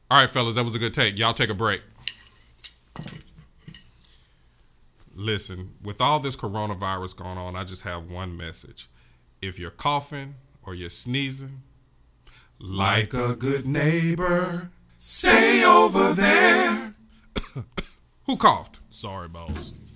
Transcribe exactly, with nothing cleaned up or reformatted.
All right, fellas, that was a good take. Y'all take a break. Listen, with all this coronavirus going on, I just have one message. If you're coughing or you're sneezing, like a good neighbor, stay over there. Who coughed? Sorry, boss.